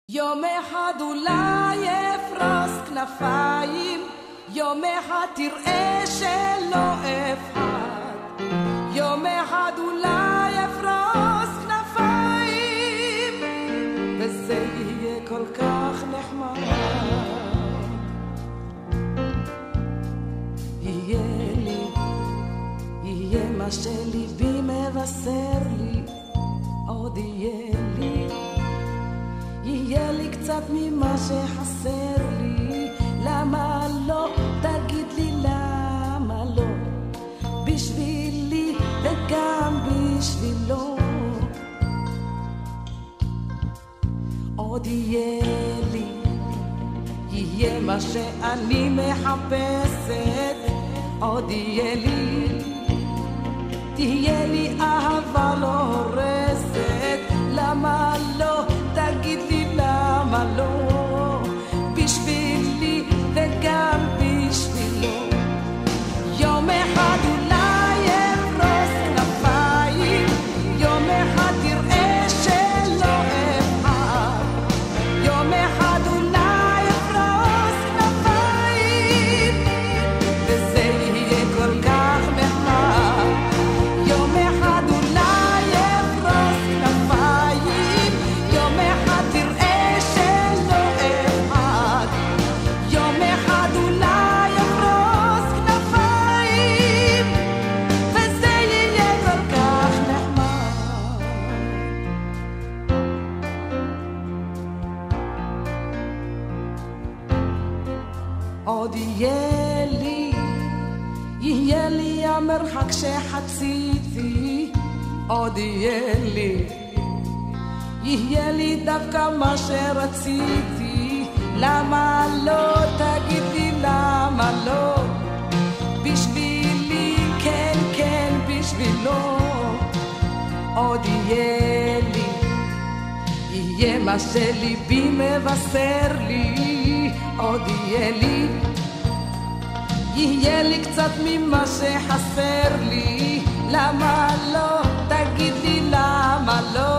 יום אחד אולי אפרס כנפיים, יום אחד תראה שלא אפחד, יום אחד אולי אפרס כנפיים, וזה יהיה כל כך נחמד. יהיה מה שליבי מבשר לי, עוד יהיה לי קצת ממה שחסר לי. למה לא? תגיד לי למה לא, בשבילי וגם בשבילו. עוד יהיה מה שאני מחפשת, עוד תהיה לי אהבה לא הורסת. למה לא? תגיד לי למה לא, בשבילי וגם בשבילו. יום אחד אולי אפרוס כנפיים, יום אחד תראה שלא אפחד, יום אחד אולי אפרוס כנפיים, וזה יהיה כל כך נחמד. יום אחד אולי אפרוס כנפיים, יום אחד תראה שלא אפחד, יום אחד אולי אפרוס כנפיים, וזה יהיה כל כך נחמד. עוד יהיה לי המרחק שחציתי, עוד יהיה לי דווקא מה שרציתי. למה לא? תגיד לי למה לא, בשבילי כן כן בשבילו. עוד יהיה מה שליבי מבשר לי, עוד יהיה לי קצת ממה שחסר לי. למה לא? תגיד לי למה לא,